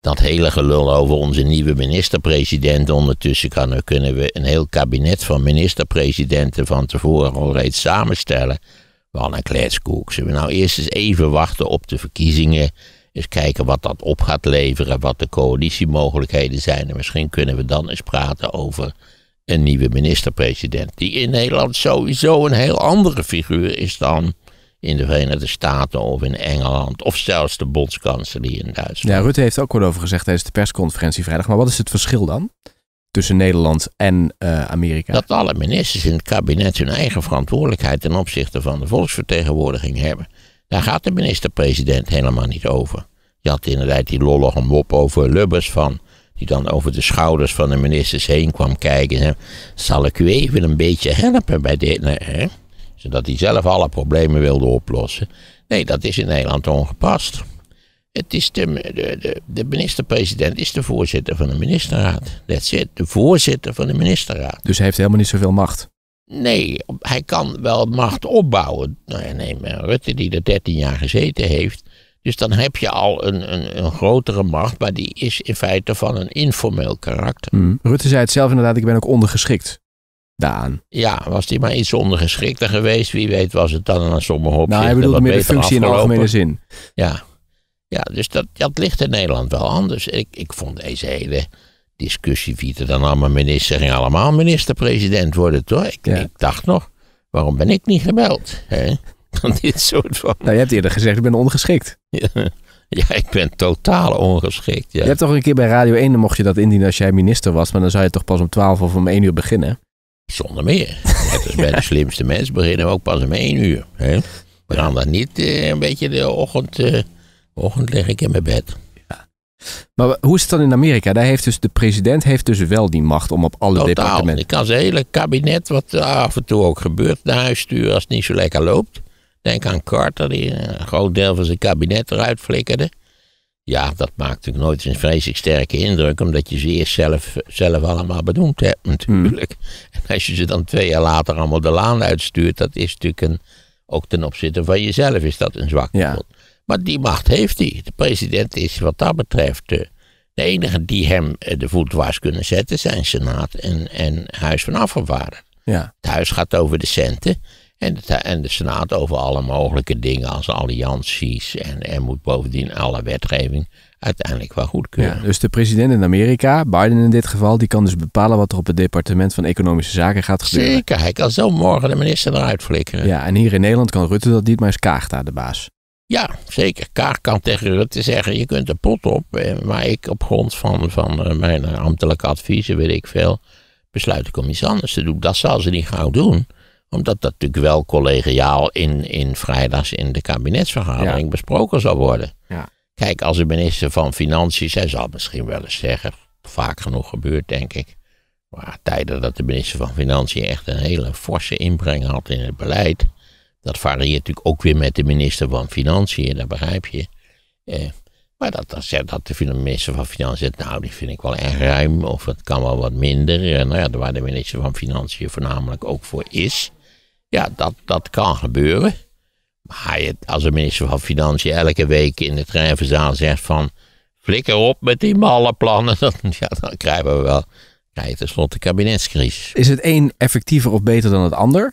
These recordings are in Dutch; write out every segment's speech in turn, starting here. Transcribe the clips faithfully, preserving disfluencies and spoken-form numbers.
dat hele gelul over onze nieuwe minister-president. Ondertussen kan, kunnen we een heel kabinet van minister-presidenten van tevoren al reeds samenstellen. Wat een kletskoek. Zullen we nou eerst eens even wachten op de verkiezingen. Eens kijken wat dat op gaat leveren. Wat de coalitiemogelijkheden zijn. En misschien kunnen we dan eens praten over een nieuwe minister-president. Die in Nederland sowieso een heel andere figuur is dan in de Verenigde Staten of in Engeland. Of zelfs de bondskanselier in Duitsland. Ja, Rutte heeft er ook wel over gezegd tijdens de persconferentie vrijdag. Maar wat is het verschil dan tussen Nederland en uh, Amerika? Dat alle ministers in het kabinet hun eigen verantwoordelijkheid ten opzichte van de volksvertegenwoordiging hebben. Daar gaat de minister-president helemaal niet over. Je had inderdaad die lollige mop over Lubbers van, die dan over de schouders van de ministers heen kwam kijken. En zal ik u even een beetje helpen bij dit? Nee, hè? Zodat hij zelf alle problemen wilde oplossen. Nee, dat is in Nederland ongepast. Het is de, de, de, de minister-president is de voorzitter van de ministerraad. That's it, de voorzitter van de ministerraad. Dus hij heeft helemaal niet zoveel macht? Nee, hij kan wel macht opbouwen. Nou ja, neem Rutte die er dertien jaar gezeten heeft. Dus dan heb je al een, een, een grotere macht, maar die is in feite van een informeel karakter. Mm. Rutte zei het zelf inderdaad, ik ben ook ondergeschikt daaraan. Ja, was hij maar iets ondergeschikter geweest, wie weet was het dan aan sommige opzichten. Nou, hij bedoelde meer de functie afgelopen. In de algemene zin. Ja, ja dus dat, dat ligt in Nederland wel anders. Ik, ik vond deze hele discussie, wie er dan allemaal minister ging allemaal minister-president worden, toch? Ik, ja. ik dacht nog, waarom ben ik niet gebeld? Hè? Van dit soort van... Nou, je hebt eerder gezegd, ik ben ondergeschikt. Ja, ja, ik ben totaal ongeschikt. Ja. Je hebt toch een keer bij Radio één, dan mocht je dat indienen als jij minister was, maar dan zou je toch pas om twaalf of om één uur beginnen? Zonder meer. Net als bij de slimste mensen beginnen we ook pas om één uur. Hè? We gaan dan niet uh, een beetje de ochtend, uh, ochtend lig ik in mijn bed. Ja. Maar hoe is het dan in Amerika? Daar heeft dus de president heeft dus wel die macht om op alle Totaal. departementen. Ik kan zijn hele kabinet, wat af en toe ook gebeurt, naar huis sturen als het niet zo lekker loopt. Denk aan Carter, die een groot deel van zijn kabinet eruit flikkerde. Ja, dat maakt natuurlijk nooit een vreselijk sterke indruk, omdat je ze eerst zelf, zelf allemaal benoemd hebt natuurlijk. Hmm. En als je ze dan twee jaar later allemaal de laan uitstuurt, dat is natuurlijk een, ook ten opzichte van jezelf is dat een zwak ja. Maar die macht heeft hij. De president is wat dat betreft de, de enige die hem de voet dwars kunnen zetten, zijn Senaat en, en Huis van Afgevaardigden. Ja. Het huis gaat over de centen. En de, en de Senaat over alle mogelijke dingen als allianties. En, en moet bovendien alle wetgeving uiteindelijk wel goedkeuren. Ja, dus de president in Amerika, Biden in dit geval, die kan dus bepalen wat er op het departement van Economische Zaken gaat gebeuren. Zeker, hij kan zo morgen de minister eruit flikkeren. Ja, en hier in Nederland kan Rutte dat niet, maar is Kaag daar de baas. Ja, zeker. Kaag kan tegen Rutte zeggen, je kunt er pot op. Maar ik op grond van, van mijn ambtelijke adviezen, weet ik veel, besluit ik om iets anders te doen. Dat zal ze niet gauw doen. Omdat dat natuurlijk wel collegiaal in, in vrijdags in de kabinetsvergadering ja. besproken zal worden. Ja. Kijk, als de minister van Financiën, zij zal misschien wel eens zeggen, vaak genoeg gebeurt denk ik. Maar tijden dat de minister van Financiën echt een hele forse inbreng had in het beleid. Dat varieert natuurlijk ook weer met de minister van Financiën, dat begrijp je. Eh, maar dat, dat, dat de minister van Financiën zegt, nou die vind ik wel erg ruim of het kan wel wat minder. En nou ja, waar de minister van Financiën voornamelijk ook voor is. Ja, dat, dat kan gebeuren. Maar je, als de minister van Financiën elke week in de treinverzaal zegt van flikker op met die malle plannen, dan, ja, dan krijgen we wel krijg je tenslotte kabinetscrisis. Is het een effectiever of beter dan het ander?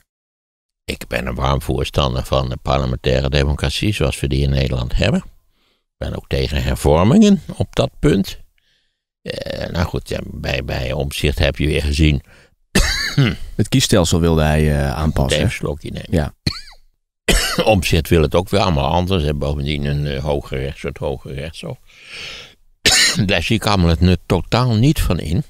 Ik ben een warm voorstander van de parlementaire democratie zoals we die in Nederland hebben. Ik ben ook tegen hervormingen op dat punt. Uh, nou goed, ja, bij, bij Omtzigt heb je weer gezien. Het kiesstelsel wilde hij uh, aanpassen. Even een slokje nemen. Ja. Omtzigt wil het ook weer allemaal anders. En bovendien een uh, hoge rechts, soort hoge rechtshof. Daar zie ik allemaal het nut totaal niet van in.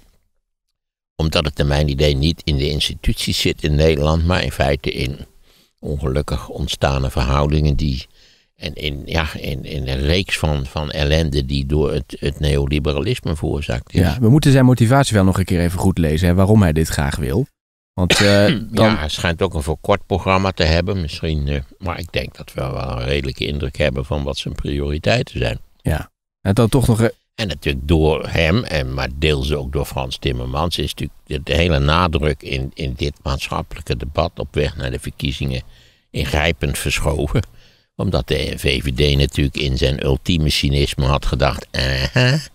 Omdat het naar mijn idee niet in de instituties zit in Nederland. Maar in feite in ongelukkig ontstane verhoudingen die... En in, ja, in, in een reeks van, van ellende die door het, het neoliberalisme veroorzaakt is. Ja, we moeten zijn motivatie wel nog een keer even goed lezen. Hè, waarom hij dit graag wil. Want, uh, dan... Ja, hij schijnt ook een verkort programma te hebben. Misschien, uh, maar ik denk dat we wel een redelijke indruk hebben van wat zijn prioriteiten zijn. Ja, en dan toch nog... Uh... En natuurlijk door hem, en maar deels ook door Frans Timmermans, is natuurlijk de, de hele nadruk in, in dit maatschappelijke debat op weg naar de verkiezingen ingrijpend verschoven. Omdat de V V D natuurlijk in zijn ultieme cynisme had gedacht, aha,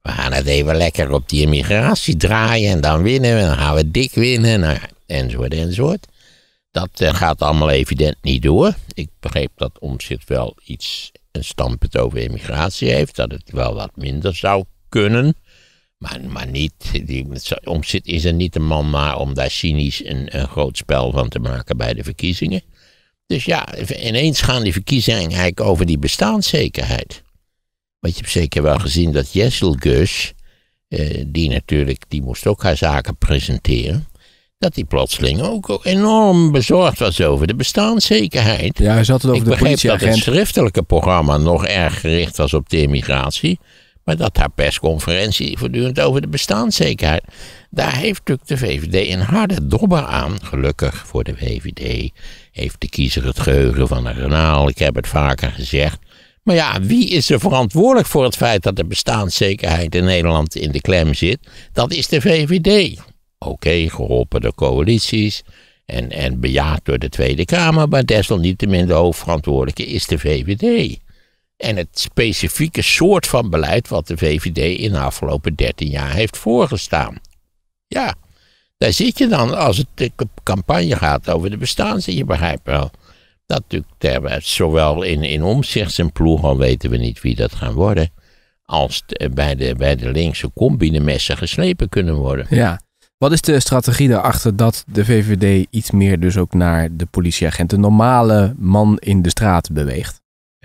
we gaan het even lekker op die immigratie draaien en dan winnen we, dan gaan we dik winnen, nou, enzovoort, enzovoort. Dat uh, gaat allemaal evident niet door. Ik begreep dat Omtzigt wel iets, een standpunt over immigratie heeft, dat het wel wat minder zou kunnen. Maar, maar niet, die, Omtzigt is er niet een man maar om daar cynisch een, een groot spel van te maken bij de verkiezingen. Dus ja, ineens gaan die verkiezingen eigenlijk over die bestaanszekerheid. Want je hebt zeker wel gezien dat Jesselgus, eh, die natuurlijk, die moest ook haar zaken presenteren, dat die plotseling ook, ook enorm bezorgd was over de bestaanszekerheid. Ja, hij zat het over Ik de politieagent. begreep dat het schriftelijke programma nog erg gericht was op de immigratie, maar dat haar persconferentie voortdurend over de bestaanszekerheid. Daar heeft natuurlijk de V V D een harde dobber aan. Gelukkig voor de V V D heeft de kiezer het geheugen van een renaal. Ik heb het vaker gezegd. Maar ja, wie is er verantwoordelijk voor het feit dat de bestaanszekerheid in Nederland in de klem zit? Dat is de V V D. Oké, okay, geholpen door coalities en, en bejaard door de Tweede Kamer, maar desalniettemin de hoofdverantwoordelijke is de V V D. En het specifieke soort van beleid wat de V V D in de afgelopen dertien jaar heeft voorgestaan. Ja, daar zit je dan als het de campagne gaat over de bestaanszekerheid. Je begrijpt wel dat natuurlijk zowel in, in Omtzigt zijn ploeg, al weten we niet wie dat gaan worden, als de, bij, de, bij de linkse combi de messen geslepen kunnen worden. Ja. Wat is de strategie daarachter dat de V V D iets meer dus ook naar de politieagent, de normale man in de straat beweegt?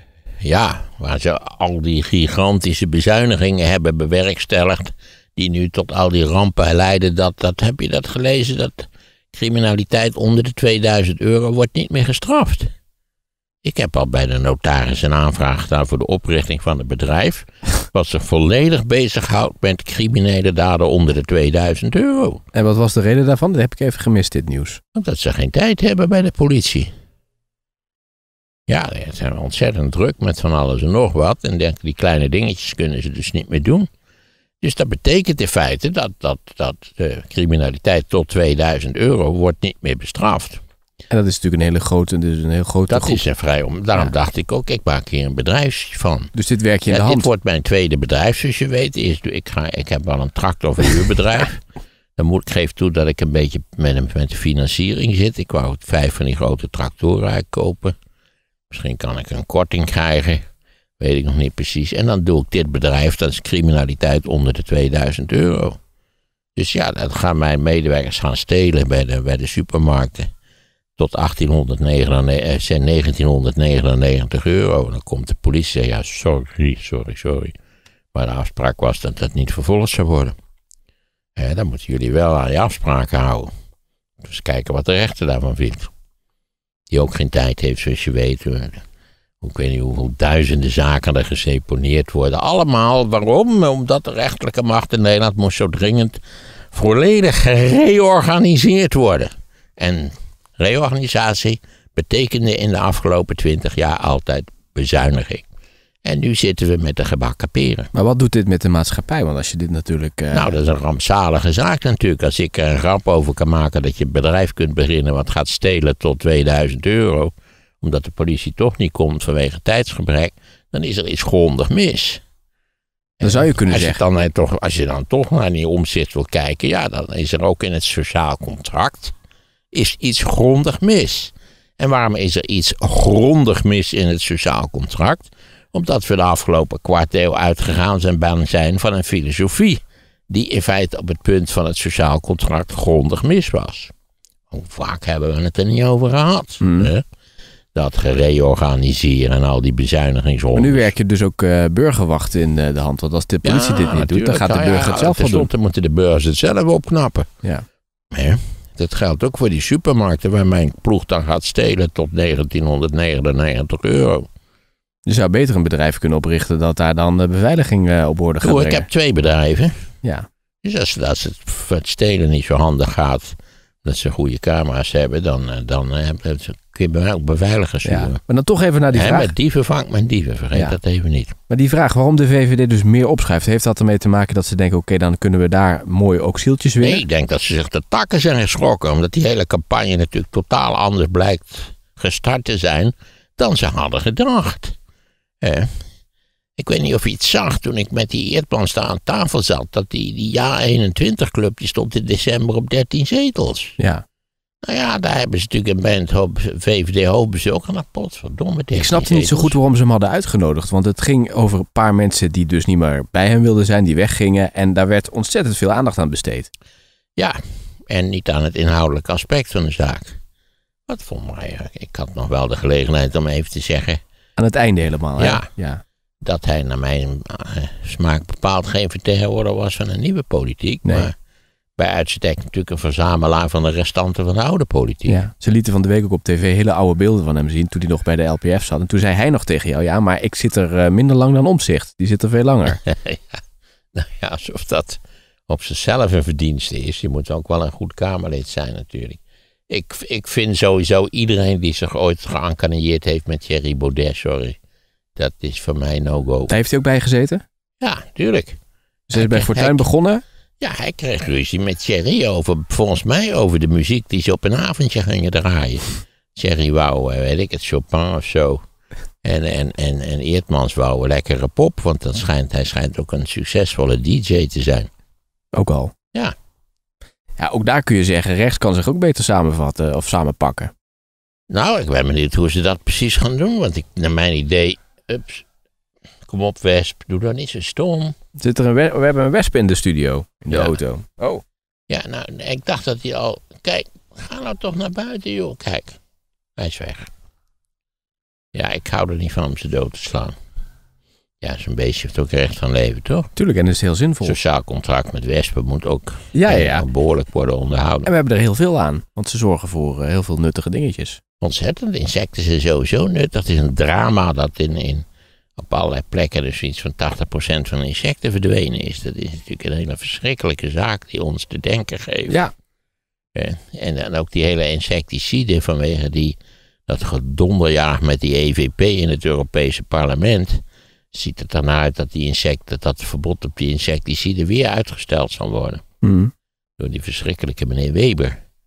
Ja, waar ze al die gigantische bezuinigingen hebben bewerkstelligd, die nu tot al die rampen leiden, dat, dat heb je dat gelezen, dat criminaliteit onder de tweeduizend euro wordt niet meer gestraft. Ik heb al bij de notaris een aanvraag gedaan voor de oprichting van het bedrijf, wat zich volledig bezighoudt met criminele daden onder de tweeduizend euro. En wat was de reden daarvan? Dat heb ik even gemist, dit nieuws. Omdat ze geen tijd hebben bij de politie. Ja, ze zijn ontzettend druk met van alles en nog wat. En denken, die kleine dingetjes kunnen ze dus niet meer doen. Dus dat betekent in feite dat, dat, dat de criminaliteit tot tweeduizend euro wordt niet meer bestraft. En dat is natuurlijk een hele grote, dus een heel grote dat groep. is een vrij om. Daarom ja. dacht ik ook, ik maak hier een bedrijfje van. Dus dit werk je in ja, de hand? Dit wordt mijn tweede bedrijf, zoals je weet. Eerst, ik, ga, ik heb wel een tractorverhuurbedrijf. Dan moet ik geef toe dat ik een beetje met, met de financiering zit. Ik wou vijf van die grote tractoren kopen. Misschien kan ik een korting krijgen. Weet ik nog niet precies. En dan doe ik dit bedrijf, dat is criminaliteit onder de tweeduizend euro. Dus ja, dat gaan mijn medewerkers gaan stelen bij de, bij de supermarkten. Tot negentienhonderdnegenennegentig euro. Dan komt de politie en ja, sorry, sorry, sorry. Maar de afspraak was dat dat niet vervolgd zou worden. Ja, dan moeten jullie wel aan je afspraken houden. Dus kijken wat de rechter daarvan vindt. Die ook geen tijd heeft, zoals je weet. Ik weet niet hoeveel duizenden zaken er geseponeerd worden. Allemaal, waarom? Omdat de rechterlijke macht in Nederland moest zo dringend volledig gereorganiseerd worden. En reorganisatie betekende in de afgelopen twintig jaar altijd bezuiniging. En nu zitten we met de gebakken peren. Maar wat doet dit met de maatschappij? Want als je dit natuurlijk... Uh... Nou, dat is een rampzalige zaak natuurlijk. Als ik er een grap over kan maken dat je een bedrijf kunt beginnen wat gaat stelen tot tweeduizend euro, omdat de politie toch niet komt vanwege tijdsgebrek, dan is er iets grondig mis. Dan zou je kunnen als zeggen. Je dan, toch, als je dan toch naar die Omtzigt wil kijken, ja, dan is er ook in het sociaal contract is iets grondig mis. En waarom is er iets grondig mis in het sociaal contract? Omdat we de afgelopen kwart eeuw uitgegaan zijn, zijn van een filosofie die in feite op het punt van het sociaal contract grondig mis was. Hoe vaak hebben we het er niet over gehad? Mm. Hè? Dat gereorganiseren en al die bezuinigingsrondes. Maar nu werk je dus ook uh, burgerwacht in uh, de hand. Want als de politie ja, dit niet doet, dan gaat de burger ja, het zelf wel doen. Dan moeten de burgers het zelf opknappen. Ja. Hè? Dat geldt ook voor die supermarkten waar mijn ploeg dan gaat stelen tot negentienhonderdnegenennegentig euro. Je zou beter een bedrijf kunnen oprichten dat daar dan de beveiliging uh, op orde gaat Doe, brengen. Ik heb twee bedrijven. Ja. Dus als, als het, het stelen niet zo handig gaat, dat ze goede camera's hebben, dan, dan uh, kun je bij mij ook beveiligers Ja. huren. Maar dan toch even naar die En vraag. met dieven vangt men dieven, vergeet Ja. dat even niet. Maar die vraag waarom de V V D dus meer opschrijft, heeft dat ermee te maken dat ze denken, oké, okay, dan kunnen we daar mooi ook zieltjes winnen? Nee, ik denk dat ze zich de takken zijn geschrokken, omdat die hele campagne natuurlijk totaal anders blijkt gestart te zijn dan ze hadden gedacht. Eh, Ik weet niet of je het zag toen ik met die Eertmans daar aan tafel zat. Dat die, die Ja eenentwintig club die stond in december op dertien zetels. Ja. Nou ja, daar hebben ze natuurlijk een band hoop, V V D hoopbezoek aan. Potverdomme. Ik snapte niet zo goed waarom ze hem hadden uitgenodigd. Want het ging over een paar mensen die dus niet meer bij hem wilden zijn. Die weggingen. En daar werd ontzettend veel aandacht aan besteed. Ja, en niet aan het inhoudelijke aspect van de zaak. Wat vond mij, ik had nog wel de gelegenheid om even te zeggen. Aan het einde helemaal, hè? Ja. ja. Dat hij naar mijn uh, smaak bepaald geen vertegenwoordiger was van een nieuwe politiek. Nee. Maar bij uitstek natuurlijk een verzamelaar van de restanten van de oude politiek. Ja. Ze lieten van de week ook op tv hele oude beelden van hem zien toen hij nog bij de L P F zat. En toen zei hij nog tegen jou, ja, maar ik zit er uh, minder lang dan Omtzigt. Die zit er veel langer. ja, nou ja, alsof dat op zichzelf een verdienste is. Je moet ook wel een goed Kamerlid zijn natuurlijk. Ik, ik vind sowieso iedereen die zich ooit geëncaneerd heeft met Thierry Baudet, sorry. Dat is voor mij no-go. Daar heeft hij ook bij gezeten? Ja, tuurlijk. Ze is bij Fortuyn hij, begonnen? Ja, hij kreeg ruzie met Thierry over, volgens mij, over de muziek die ze op een avondje gingen draaien. Thierry wou, weet ik het, Chopin of zo. En, en, en, en Eertmans wou een lekkere pop, want dat schijnt, hij schijnt ook een succesvolle D J te zijn. Ook al? Ja. Ja, ook daar kun je zeggen, rechts kan zich ook beter samenvatten of samenpakken. Nou, ik ben benieuwd hoe ze dat precies gaan doen, want ik, naar mijn idee, ups, kom op Wesp, doe dan niet zo stom. Zit er een we, we hebben een wesp in de studio, in de ja. auto. Oh. Ja, nou, ik dacht dat hij al, kijk, ga nou toch naar buiten joh, kijk, hij is weg. Ja, ik hou er niet van om ze dood te slaan. Ja, zo'n beestje heeft ook recht van leven, toch? Tuurlijk, en dat is heel zinvol. Sociaal contract met wespen moet ook ja, ja, ja. behoorlijk worden onderhouden. En we hebben er heel veel aan, want ze zorgen voor uh, heel veel nuttige dingetjes. Ontzettend, insecten zijn sowieso nuttig. Het is een drama dat in, in, op allerlei plekken dus iets van tachtig procent van de insecten verdwenen is. Dat is natuurlijk een hele verschrikkelijke zaak die ons te denken geeft. Ja. En, en dan ook die hele insecticide vanwege die, dat gedonderjaag met die E V P in het Europese parlement. Ziet het ernaar uit dat die insecten, dat het verbod op die insecticide weer uitgesteld zal worden. Mm. Door die verschrikkelijke meneer Weber.